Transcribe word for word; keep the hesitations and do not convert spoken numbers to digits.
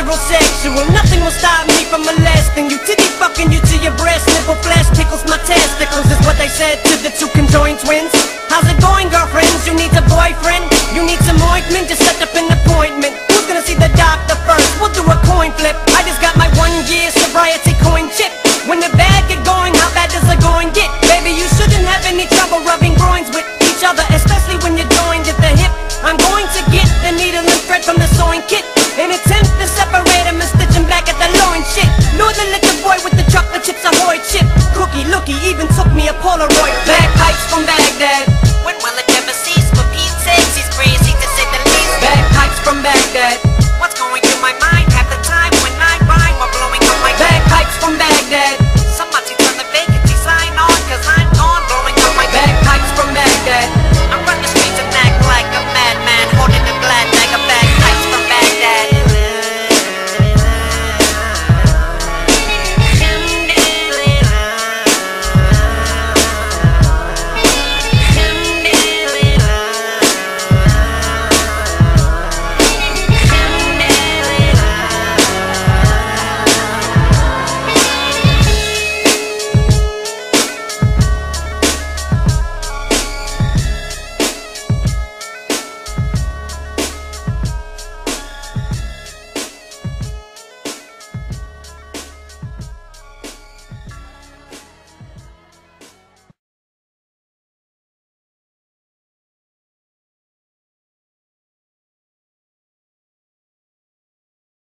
heterosexual. Nothing will stop me from molesting you. Titty fucking you to your breast. Nipple flesh tickles my testicles, is what they said to the two conjoined twins. How's it going, girlfriends? You need a boyfriend? You need some ointment? Just set up an appointment. Who's gonna see the doctor first? We'll do a coin flip. I just got my one year sobriety coin chip. When the bad